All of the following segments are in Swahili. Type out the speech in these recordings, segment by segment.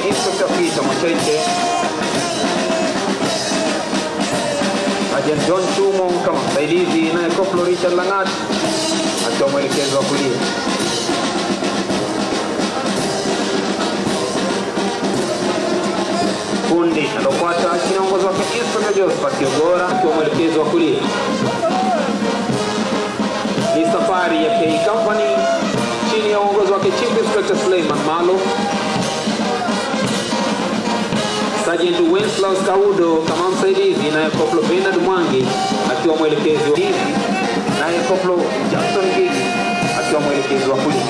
Inspector Peter Mwacheche, Agent John Chumo kama msaidizi, naye Koplo Richard Langat akiwa mwelekezo wa kulia. Kundi alofuata kinaongozwa kwa Inspector Josephat Kiogora akiwa mwelekezo wa kulia. Ni safari ya K Company chini ya uongozi wake Chief Inspector Suleiman Malo, Sergeant Wenslaus Kaudo kama msaidizi, naye Koplo Bernard Mwangi akiwa mwelekezo wa hizi, naye Koplo Jackson Gigi akiwa mwelekezo wa kulia.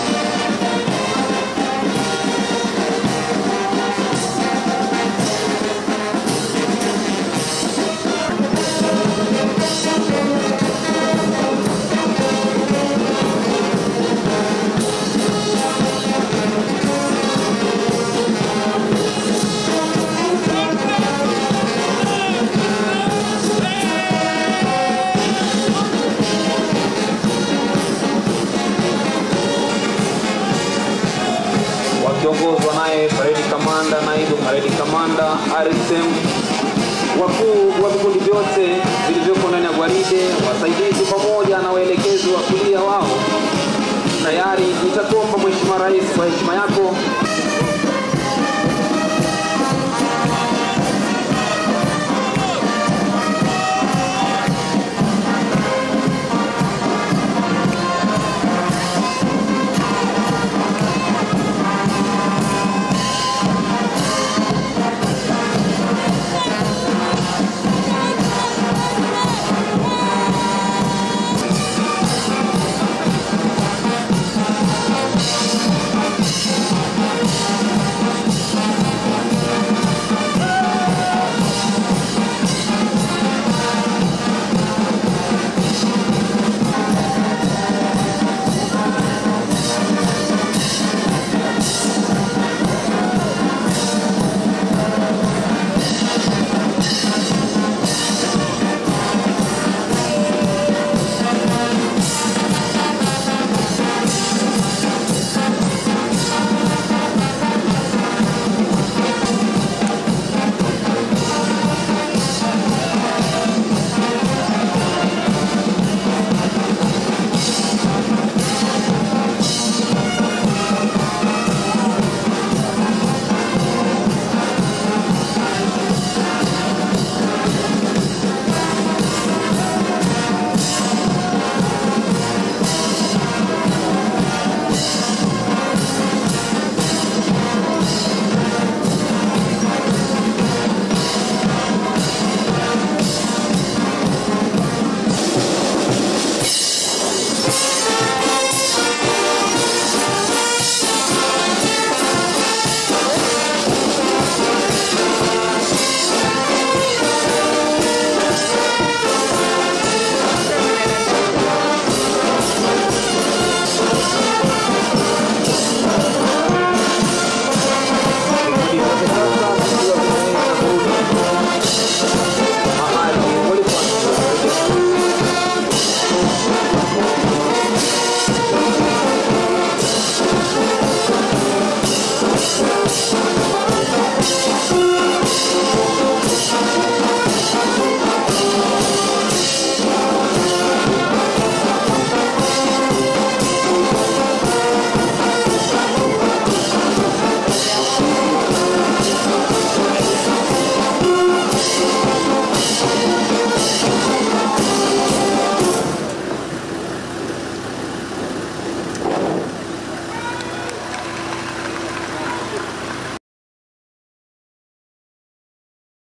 Wakiongozwa naye Parade Commander, naibu Parade Commander, RSM, wakuu wa vikundi vyote vilivyoko ndani ya gwaride, wasaidizi pamoja na waelekezi wa kulia wao. Tayari nitakuomba Mheshimiwa Rais kwa heshima yako